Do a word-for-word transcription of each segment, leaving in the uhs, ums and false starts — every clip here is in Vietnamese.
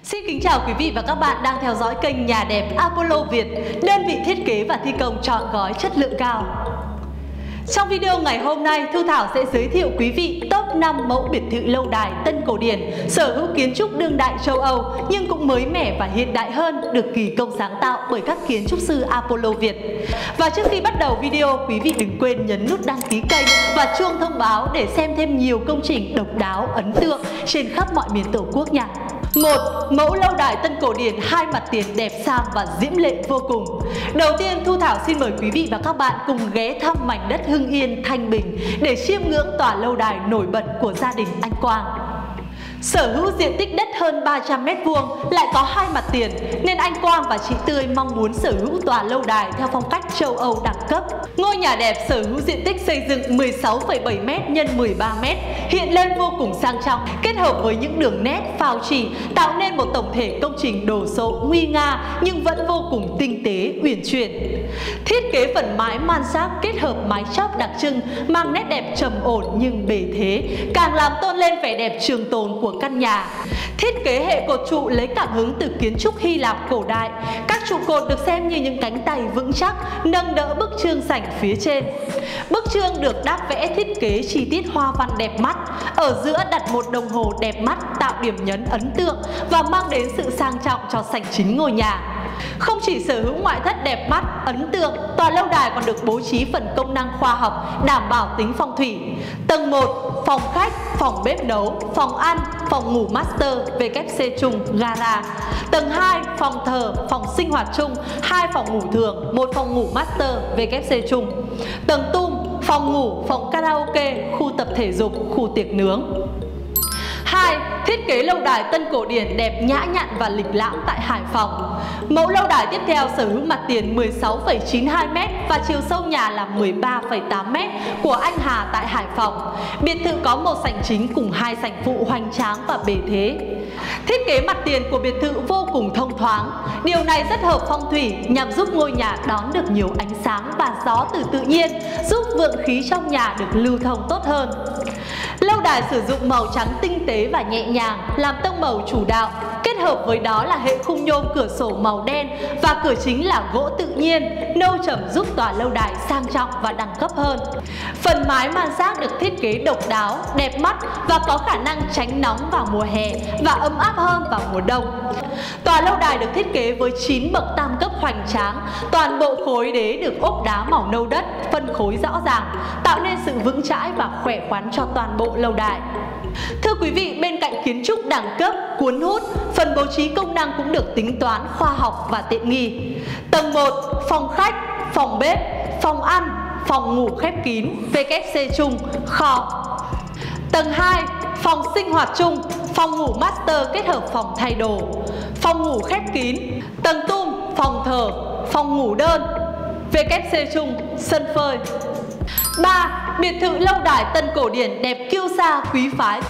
Xin kính chào quý vị và các bạn đang theo dõi kênh Nhà đẹp Apollo Việt, đơn vị thiết kế và thi công trọn gói chất lượng cao. Trong video ngày hôm nay, Thu Thảo sẽ giới thiệu quý vị top năm mẫu biệt thự lâu đài tân cổ điển, sở hữu kiến trúc đương đại châu Âu nhưng cũng mới mẻ và hiện đại hơn, được kỳ công sáng tạo bởi các kiến trúc sư Apollo Việt. Và trước khi bắt đầu video, quý vị đừng quên nhấn nút đăng ký kênh và chuông thông báo để xem thêm nhiều công trình độc đáo, ấn tượng trên khắp mọi miền Tổ quốc nha. Một. Mẫu lâu đài tân cổ điển hai mặt tiền đẹp sang và diễm lệ vô cùng. Đầu tiên, Thu Thảo xin mời quý vị và các bạn cùng ghé thăm mảnh đất Hưng Yên, Thanh Bình để chiêm ngưỡng tòa lâu đài nổi bật của gia đình anh Quang. Sở hữu diện tích đất hơn ba trăm mét vuông, lại có hai mặt tiền, nên anh Quang và chị Tươi mong muốn sở hữu tòa lâu đài theo phong cách châu Âu đẳng cấp. Ngôi nhà đẹp sở hữu diện tích xây dựng mười sáu phẩy bảy mét nhân mười ba mét, hiện lên vô cùng sang trọng, kết hợp với những đường nét phào chỉ, tạo nên một tổng thể công trình đồ sộ nguy nga nhưng vẫn vô cùng tinh tế, uyển chuyển. Thiết kế phần mái mansard kết hợp mái chóp đặc trưng, mang nét đẹp trầm ổn nhưng bề thế, càng làm tôn lên vẻ đẹp trường tồn của căn nhà. Thiết kế hệ cột trụ lấy cảm hứng từ kiến trúc Hy Lạp cổ đại. Các trụ cột được xem như những cánh tay vững chắc nâng đỡ bức chương sảnh phía trên. Bức chương được đáp vẽ thiết kế chi tiết hoa văn đẹp mắt. Ở giữa đặt một đồng hồ đẹp mắt tạo điểm nhấn ấn tượng và mang đến sự sang trọng cho sảnh chính ngôi nhà. Không chỉ sở hữu ngoại thất đẹp mắt, ấn tượng, tòa lâu đài còn được bố trí phần công năng khoa học, đảm bảo tính phong thủy. Tầng một, phòng khách, phòng bếp nấu, phòng ăn, phòng ngủ master vê kép xê chung, gara. Tầng hai, phòng thờ, phòng sinh hoạt chung, hai phòng ngủ thường, một phòng ngủ master vê kép xê chung. Tầng tum, phòng ngủ, phòng karaoke, khu tập thể dục, khu tiệc nướng. Hai. Thiết kế lâu đài tân cổ điển đẹp nhã nhặn và lịch lãm tại Hải Phòng. Mẫu lâu đài tiếp theo sở hữu mặt tiền mười sáu phẩy chín hai mét và chiều sâu nhà là mười ba phẩy tám mét của anh Hà tại Hải Phòng. Biệt thự có một sảnh chính cùng hai sảnh phụ hoành tráng và bề thế. Thiết kế mặt tiền của biệt thự vô cùng thông thoáng. Điều này rất hợp phong thủy nhằm giúp ngôi nhà đón được nhiều ánh sáng và gió từ tự nhiên, giúp vượng khí trong nhà được lưu thông tốt hơn. Lâu đài sử dụng màu trắng tinh tế và nhẹ nhàng làm tông màu chủ đạo, kết hợp với đó là hệ khung nhôm cửa sổ màu đen và cửa chính là gỗ tự nhiên, nâu trầm giúp tòa lâu đài sang trọng và đẳng cấp hơn. Phần mái mansard được thiết kế độc đáo, đẹp mắt và có khả năng tránh nóng vào mùa hè và ấm áp hơn vào mùa đông. Tòa lâu đài được thiết kế với chín bậc tam cấp hoành tráng, toàn bộ khối đế được ốp đá màu nâu đất, phân khối rõ ràng, tạo nên sự vững chãi và khỏe khoắn cho toàn bộ lâu đài. Thưa quý vị, bên cạnh kiến trúc đẳng cấp, cuốn hút, phần bố trí công năng cũng được tính toán khoa học và tiện nghi. Tầng một, phòng khách, phòng bếp, phòng ăn, phòng ngủ khép kín, vê kép xê chung, kho. Tầng hai, phòng sinh hoạt chung, phòng ngủ master kết hợp phòng thay đồ, phòng ngủ khép kín. Tầng tum, phòng thờ, phòng ngủ đơn, vê kép xê chung, sân phơi. Ba. Biệt thự lâu đài tân cổ điển đẹp kiêu sa quý phái.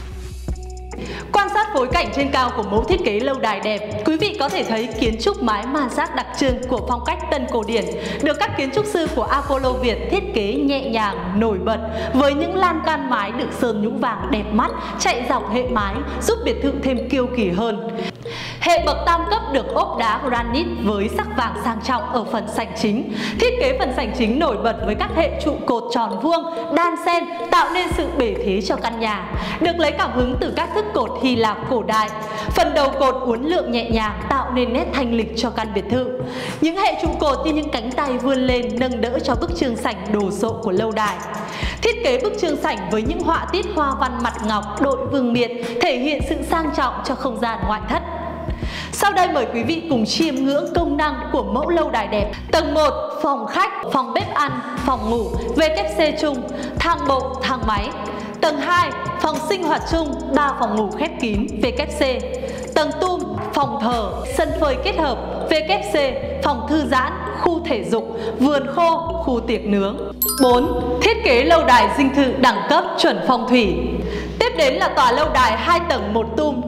Quan sát phối cảnh trên cao của mẫu thiết kế lâu đài đẹp, quý vị có thể thấy kiến trúc mái mansard đặc trưng của phong cách tân cổ điển được các kiến trúc sư của Apollo Việt thiết kế nhẹ nhàng, nổi bật với những lan can mái được sơn nhũ vàng đẹp mắt chạy dọc hệ mái giúp biệt thự thêm kiêu kỳ hơn. Hệ bậc tam cấp được ốp đá granite với sắc vàng sang trọng ở phần sảnh chính. Thiết kế phần sảnh chính nổi bật với các hệ trụ cột tròn vuông, đan xen tạo nên sự bề thế cho căn nhà. Được lấy cảm hứng từ các thức cột Hy Lạp cổ đại. Phần đầu cột uốn lượn nhẹ nhàng tạo nên nét thanh lịch cho căn biệt thự. Những hệ trụ cột như những cánh tay vươn lên nâng đỡ cho bức chương sảnh đồ sộ của lâu đài. Thiết kế bức chương sảnh với những họa tiết hoa văn mặt ngọc đội vương miện thể hiện sự sang trọng cho không gian ngoại thất. Sau đây mời quý vị cùng chiêm ngưỡng công năng của mẫu lâu đài đẹp. Tầng một, phòng khách, phòng bếp ăn, phòng ngủ, vê kép xê chung, thang bộ, thang máy. Tầng hai, phòng sinh hoạt chung, ba phòng ngủ khép kín, vê kép xê. Tầng tum, phòng thờ, sân phơi kết hợp, vê kép xê, phòng thư giãn, khu thể dục, vườn khô, khu tiệc nướng. Bốn. Thiết kế lâu đài dinh thự đẳng cấp chuẩn phong thủy. Tiếp đến là tòa lâu đài hai tầng một tum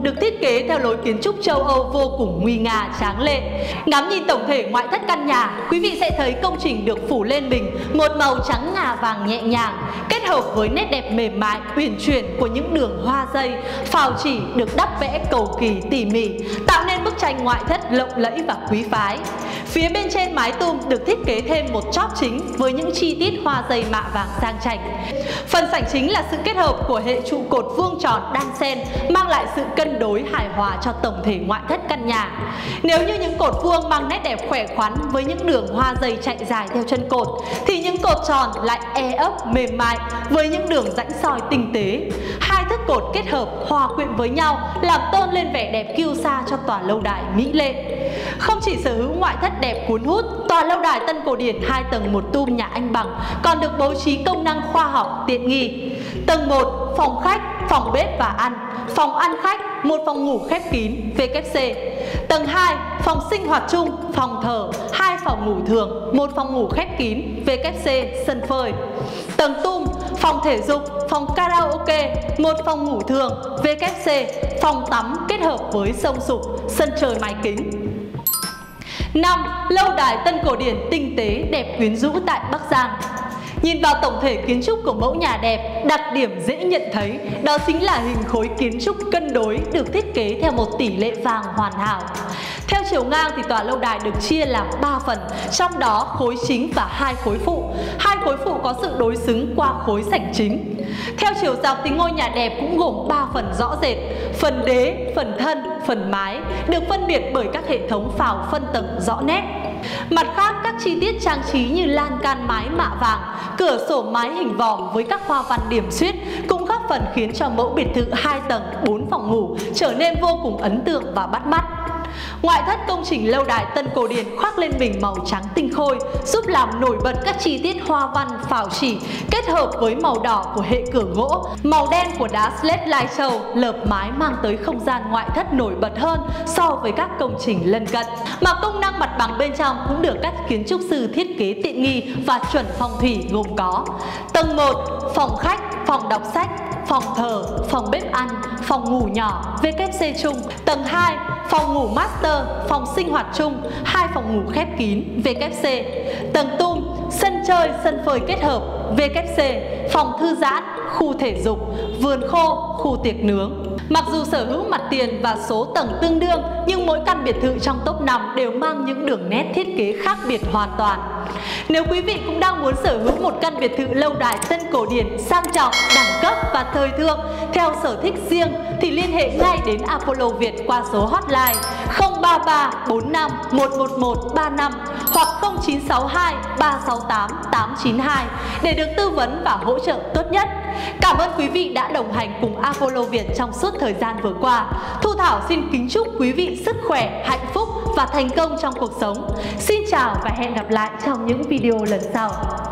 tung được thiết kế theo lối kiến trúc châu Âu vô cùng nguy nga tráng lệ. Ngắm nhìn tổng thể ngoại thất căn nhà, quý vị sẽ thấy công trình được phủ lên mình một màu trắng ngà vàng nhẹ nhàng, kết hợp với nét đẹp mềm mại, uyển chuyển của những đường hoa dây, phào chỉ được đắp vẽ cầu kỳ tỉ mỉ, tạo nên bức tranh ngoại thất lộng lẫy và quý phái. Phía bên trên mái tum được thiết kế thêm một chóp chính với những chi tiết hoa dây mạ vàng sang chảnh. Phần sảnh chính là sự kết hợp của hệ trụ cột vuông tròn đan xen, mang lại sự cân đối hài hòa cho tổng thể ngoại thất căn nhà. Nếu như những cột vuông mang nét đẹp khỏe khoắn với những đường hoa dây chạy dài theo chân cột, thì những cột tròn lại e ấp mềm mại với những đường rãnh soi tinh tế. Hai thức cột kết hợp hòa quyện với nhau làm tôn lên vẻ đẹp kiêu sa cho tòa lâu đài mỹ lệ. Không chỉ sở hữu ngoại thất đẹp cuốn hút, tòa lâu đài Tân Cổ Điển hai tầng một tum nhà anh Bằng còn được bố trí công năng khoa học tiện nghi. Tầng một, phòng khách, phòng bếp và ăn. Phòng ăn khách, một phòng ngủ khép kín vê kép xê. Tầng hai, phòng sinh hoạt chung, phòng thờ, hai phòng ngủ thường, một phòng ngủ khép kín vê kép xê, sân phơi. Tầng tum, phòng thể dục, phòng karaoke, một phòng ngủ thường vê kép xê, phòng tắm kết hợp với sông sục, sân trời mái kính. năm. Lâu đài Tân Cổ Điển tinh tế đẹp quyến rũ tại Bắc Giang. Nhìn vào tổng thể kiến trúc của mẫu nhà đẹp, đặc điểm dễ nhận thấy đó chính là hình khối kiến trúc cân đối được thiết kế theo một tỷ lệ vàng hoàn hảo. Theo chiều ngang thì tòa lâu đài được chia làm ba phần, trong đó khối chính và hai khối phụ. Hai khối phụ có sự đối xứng qua khối sảnh chính. Theo chiều dọc thì ngôi nhà đẹp cũng gồm ba phần rõ rệt. Phần đế, phần thân, phần mái được phân biệt bởi các hệ thống phào phân tầng rõ nét. Mặt khác, các chi tiết trang trí như lan can mái mạ vàng, cửa sổ mái hình vòm với các hoa văn điểm xuyết cũng góp phần khiến cho mẫu biệt thự hai tầng bốn phòng ngủ trở nên vô cùng ấn tượng và bắt mắt. Ngoại thất công trình lâu đài Tân Cổ Điển khoác lên mình màu trắng tinh khôi, giúp làm nổi bật các chi tiết hoa văn phào chỉ kết hợp với màu đỏ của hệ cửa gỗ, màu đen của đá slate lai châu lợp mái mang tới không gian ngoại thất nổi bật hơn so với các công trình lân cận. Mà công năng mặt bằng bên trong cũng được các kiến trúc sư thiết kế tiện nghi và chuẩn phong thủy gồm có: tầng một, phòng khách, phòng đọc sách, phòng thờ, phòng bếp ăn, phòng ngủ nhỏ vê kép xê chung. Tầng hai, phòng ngủ master, phòng sinh hoạt chung, hai phòng ngủ khép kín vê kép xê. Tầng tum, sân chơi, sân phơi kết hợp vê kép xê, phòng thư giãn, khu thể dục, vườn khô, khu tiệc nướng. Mặc dù sở hữu mặt tiền và số tầng tương đương, nhưng mỗi căn biệt thự trong top năm đều mang những đường nét thiết kế khác biệt hoàn toàn. Nếu quý vị cũng đang muốn sở hữu một căn biệt thự lâu đài Tân Cổ Điển sang trọng, đẳng cấp và thời thượng theo sở thích riêng thì liên hệ ngay đến Apollo Việt qua số hotline không ba ba bốn năm một một một ba năm hoặc không chín sáu hai ba sáu tám tám chín hai để được tư vấn và hỗ trợ tốt nhất. Cảm ơn quý vị đã đồng hành cùng Apollo Việt trong suốt thời gian vừa qua. Thu Thảo xin kính chúc quý vị sức khỏe, hạnh phúc và thành công trong cuộc sống. Xin chào và hẹn gặp lại trong những video lần sau.